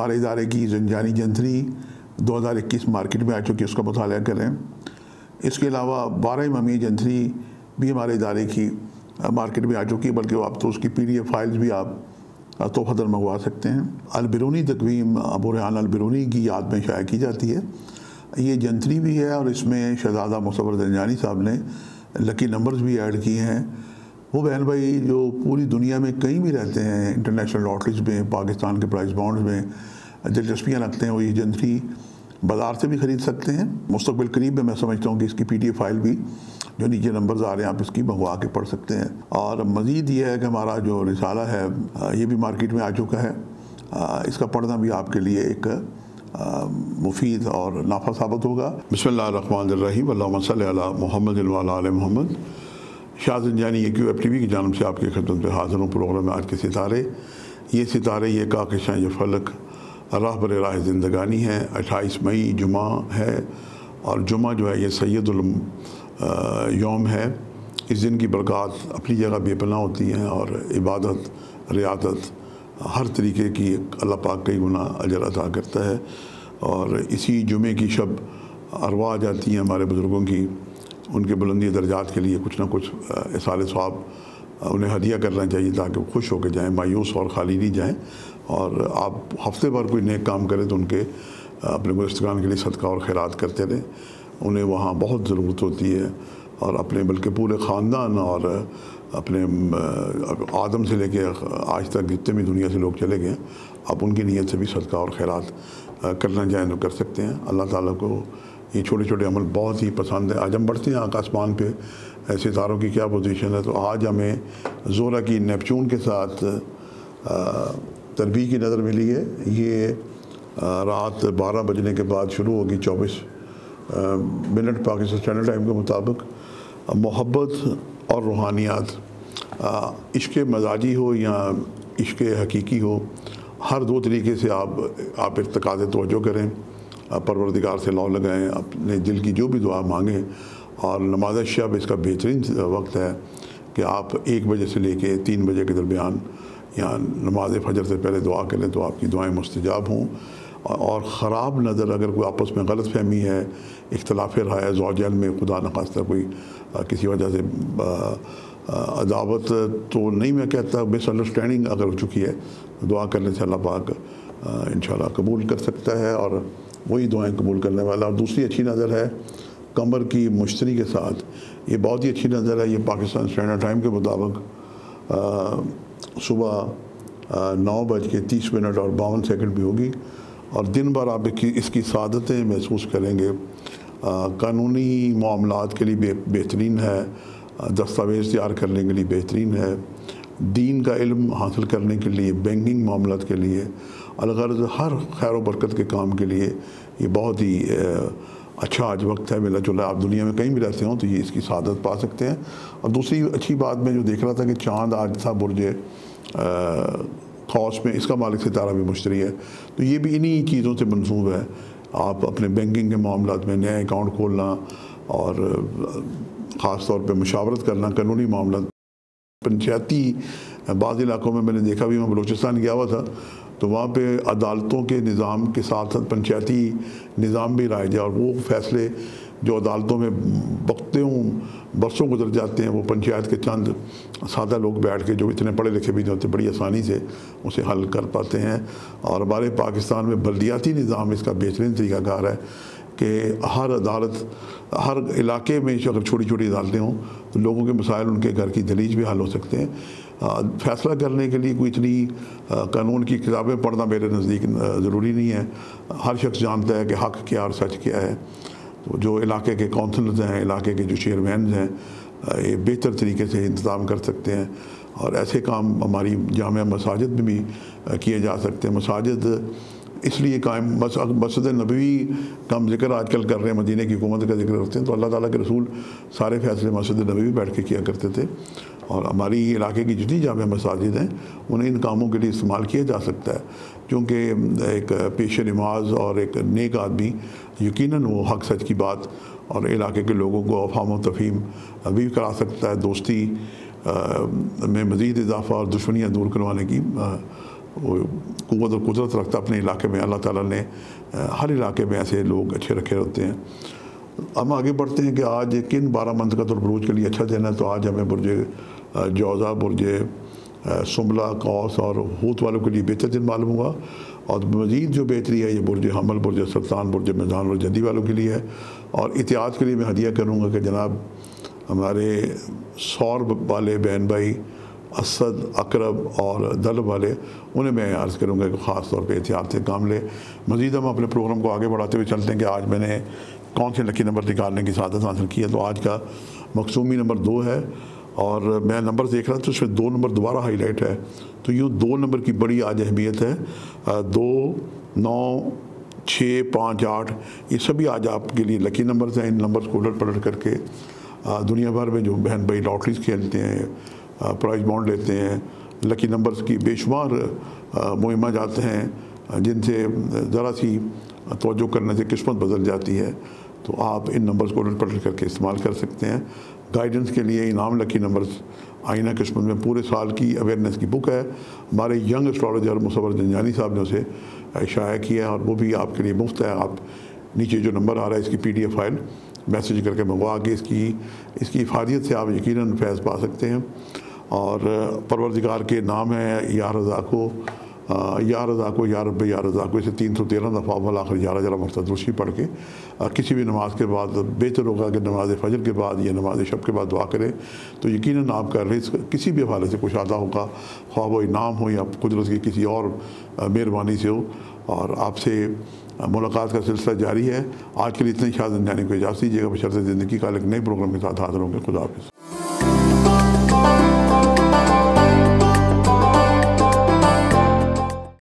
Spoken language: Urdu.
ہمارے ادارے کی زنجانی جنتری 2021 مارکیٹ میں آ چکی ہے، اس کا مطالعہ کریں۔ اس کے علاوہ 12 ممی جنتری بھی ہمارے ادارے کی مارکیٹ میں آ چکی ہے، بلکہ اب تو اس کی PDF فائلز بھی آپ تحفۃً منگوا سکتے ہیں۔ البرونی تقویم ابو ریحان البرونی کی یاد میں شائع کی جاتی ہے۔ یہ جنتری بھی ہے اور اس میں شہزادہ مصور زنجانی صاحب نے لکی نمبرز بھی ایڈ کیے ہیں۔ وہ بہن بھائی جو پوری دنیا میں کہیں بھی رہتے ہیں، انٹرنیشنل لاٹریز میں، پاکستان کے پرائز بانڈز میں دلچسپیاں رکھتے ہیں، وہ یہ جنتری بازار سے بھی خرید سکتے ہیں۔ مستقبل قریب میں سمجھتا ہوں کہ اس کی PDF فائل بھی جو نیچے نمبرز آ رہے ہیں آپ اس کی منگوا کے پڑھ سکتے ہیں۔ اور مزید یہ ہے کہ ہمارا جو رسالہ ہے یہ بھی مارکیٹ میں آ چکا ہے، اس کا پڑھنا بھی آپ کے لیے ایک مفید اور نافع ثابت ہوگا۔ بسم اللہ الرحمن الرحیم، اللہم صلی علی محمد وعلی آل محمد۔ شاہ زنجانی QF TV کی جانب سے آپ کی خدمت میں حاضر ہوں۔ پروگرام میں آج کے ستارے، یہ ستارے یہ کاکشاں یہ فلک راہ بر راہ زندگانی ہے۔ 28 مئی جمعہ ہے اور جمعہ جو ہے یہ سید یوم ہے۔ اس دن کی برکات اپنی جگہ بے پناہ ہوتی ہیں اور عبادت، ریاضت، ہر طریقے کی اللہ پاک کئی گنا اجر عطا کرتا ہے۔ اور اسی جمعے کی شب ارواح آ جاتی ہیں ہمارے بزرگوں کی، ان کے بلندی درجات کے لیے کچھ نہ کچھ اصال ثواب انہیں ہدیہ کرنا چاہیے تاکہ وہ خوش ہو کے جائیں، مایوس اور خالی نہیں جائیں۔ اور آپ ہفتے بھر کوئی نیک کام کریں تو ان کے اپنے گزشتگان کے لیے صدقہ اور خیرات کرتے رہیں، انہیں وہاں بہت ضرورت ہوتی ہے۔ اور اپنے بلکہ پورے خاندان اور اپنے آدم سے لے کے آج تک جتنے بھی دنیا سے لوگ چلے گئے، آپ ان کی نیت سے بھی صدقہ اور خیرات کرنا چاہیں تو کر سکتے ہیں۔ اللہ تعالیٰ کو یہ چھوٹے چھوٹے عمل بہت ہی پسند ہے۔ آج ہم بڑھتے ہیں آسمان پہ ستاروں کی کیا پوزیشن ہے، تو آج ہمیں زورا کی نیپچون کے ساتھ تربیع کی نظر ملی ہے۔ یہ رات 12 بجنے کے بعد شروع ہوگی، 24 منٹ پاکستان چینل ٹائم کے مطابق۔ محبت اور روحانیات، عشق مزاجی ہو یا عشق حقیقی ہو، ہر دو طریقے سے آپ ارتکاز توجہ کریں، پروردگار سے لو لگائیں، اپنے دل کی جو بھی دعا مانگیں۔ اور نماز شب اس کا بہترین وقت ہے کہ آپ 1 بجے سے لے کے 3 بجے کے درمیان یا نماز فجر سے پہلے دعا کریں تو آپ کی دعائیں مستجاب ہوں۔ اور خراب نظر اگر کوئی آپس میں غلط فہمی ہے، اختلاف رائے زوجین میں، خدا نخواستہ کوئی کسی وجہ سے عداوت تو نہیں میں کہتا، مس انڈرسٹینڈنگ اگر ہو چکی ہے، دعا کرنے سے اللہ پاک انشاءاللہ قبول کر سکتا ہے اور وہی دعائیں قبول کرنے والا۔ اور دوسری اچھی نظر ہے قمر کی مشتری کے ساتھ، یہ بہت ہی اچھی نظر ہے۔ یہ پاکستان اسٹینڈرڈ ٹائم کے مطابق صبح 9:30 اور 52 بھی ہوگی، اور دن بھر آپ اس کی سعادتیں محسوس کریں گے۔ قانونی معاملات کے لیے بہترین ہے، دستاویز تیار کرنے کے لیے بہترین ہے، دین کا علم حاصل کرنے کے لیے، بینکنگ معاملات کے لیے، الغرض ہر خیر و برکت کے کام کے لیے یہ بہت ہی اچھا آج وقت ہے۔ ملا جلا آپ دنیا میں کہیں بھی رہتے ہوں تو یہ اس کی سعادت پا سکتے ہیں۔ اور دوسری اچھی بات میں جو دیکھ رہا تھا کہ چاند آج تھا برج قوس میں، اس کا مالک ستارہ بھی مشتری ہے، تو یہ بھی انہی چیزوں سے منسوب ہے۔ آپ اپنے بینکنگ کے معاملات میں نیا اکاؤنٹ کھولنا اور خاص طور پہ مشاورت کرنا، قانونی معاملات، پنچایتی بعض علاقوں میں نے دیکھا بھی، میں بلوچستان گیا ہوا تھا تو وہاں پہ عدالتوں کے نظام کے ساتھ ساتھ پنچایتی نظام بھی رائج ہے، اور وہ فیصلے جو عدالتوں میں برسوں گزر جاتے ہیں، وہ پنچایت کے چند سادہ لوگ بیٹھ کے جو اتنے پڑھے لکھے بھی نہیں ہوتے بڑی آسانی سے اسے حل کر پاتے ہیں۔ اور ہمارے پاکستان میں بلدیاتی نظام اس کا بہترین طریقہ کار ہے کہ ہر عدالت، ہر علاقے میں اگر چھوٹی چھوٹی عدالتیں ہوں تو لوگوں کے مسائل، ان کے گھر کی دلیج بھی حل ہو سکتے ہیں۔ فیصلہ کرنے کے لیے کوئی اتنی قانون کی کتابیں پڑھنا میرے نزدیک ضروری نہیں ہے، ہر شخص جانتا ہے کہ حق کیا اور سچ کیا ہے۔ تو جو علاقے کے کونسلز ہیں، علاقے کے جو چیئرمینز ہیں، یہ بہتر طریقے سے انتظام کر سکتے ہیں، اور ایسے کام ہماری جامع مساجد میں بھی کیے جا سکتے ہیں۔ مساجد اس لیے قائم، مسجد نبوی کا ہم ذکر آج کل کر رہے ہیں، مدینہ کی حکومت کا ذکر کرتے ہیں، تو اللہ تعالیٰ کے رسول سارے فیصلے مسجد نبوی بیٹھ کے کیا کرتے تھے، اور ہماری علاقے کی جتنی جامع مساجد ہیں انہیں ان کاموں کے لیے استعمال کیا جا سکتا ہے، کیونکہ ایک پیش نماز اور ایک نیک آدمی یقیناً وہ حق سچ کی بات اور علاقے کے لوگوں کو افہام و تفہیم بھی کرا سکتا ہے، دوستی میں مزید اضافہ اور دشمنیاں دور کروانے کی وہ قوت اور قدرت رکھتا ہے اپنے علاقے میں. اللہ تعالیٰ نے ہر علاقے میں ایسے لوگ اچھے رکھے ہوتے ہیں. ہم آگے بڑھتے ہیں کہ آج کن 12 منطقت اور بروج کے لیے اچھا دن ہے. تو آج ہمیں برج جوزا، برج سنبلہ، قوس اور حوت والوں کے لیے بہتر دن معلوم ہوا. اور مزید جو بہتری ہے یہ برج حمل، برج سرطان، برج میزان اور جدید والوں کے لیے ہے. اور اتحاد کے لیے میں ہدیہ کروں گا کہ جناب ہمارے سور والے بہن بھائی اسد، عقرب اور دلب والے، انہیں میں عرض کروں گا کہ خاص طور پہ احتیاط سے کام لے. مزید ہم اپنے پروگرام کو آگے بڑھاتے ہوئے چلتے ہیں کہ آج میں نے کون سے لکی نمبر نکالنے کی سعادت حاصل کی ہے. تو آج کا مقصومی نمبر 2 ہے اور میں نمبر دیکھ رہا تو اس میں 2 نمبر دوبارہ ہائی لائٹ ہے. تو یوں 2 نمبر کی بڑی آج اہمیت ہے. 2، 9، 6، 5، 8 یہ سبھی آج آپ کے لیے لکی نمبرز ہیں. ان نمبرز کو الٹ پلٹ کر کے دنیا بھر میں جو بہن بھائی لاٹریز کھیلتے ہیں، پرائز بانڈ لیتے ہیں، لکی نمبرز کی بے شمار مہمات جاتے ہیں جن سے ذرا سی توجہ کرنے سے قسمت بدل جاتی ہے. تو آپ ان نمبرز کو الٹ پلٹ کر کے استعمال کر سکتے ہیں. گائیڈنس کے لیے انعام لکی نمبرز آئینہ قسمت میں پورے سال کی اویئرنیس کی بک ہے. ہمارے ینگ اسٹرالوجر شاہ زنجانی صاحب نے اسے شائع کیا ہے اور وہ بھی آپ کے لیے مفت ہے. آپ نیچے جو نمبر آ رہا ہے اس کی PDF فائل میسیج کر کے منگوا کے اس کی افادیت سے آپ یقیناً فیض پا سکتے ہیں. اور پروردگار کے نام ہے یا رزاق کو، یا رزاق کو، یا رب یا رزاق کو، اسے 313 دفعہ اول آخر 11 مقصد روشنی پڑھ کے کسی بھی نماز کے بعد بہتر ہوگا کہ نماز فجر کے بعد یا نماز شب کے بعد دعا کریں تو یقیناً آپ کا رزق کسی بھی حوالے سے کشادہ ہوگا، خواہ وہ انعام ہو یا قدرت کی کسی اور مہربانی سے ہو. اور آپ سے ملاقات کا سلسلہ جاری ہے. آج کے لیے اتنے. شاہ زنجانی کو اجازت دیجیے گا. بشرط زندگی کا ایک نئے پروگرام کے ساتھ حاضر ہوں گے. خدا حافظ.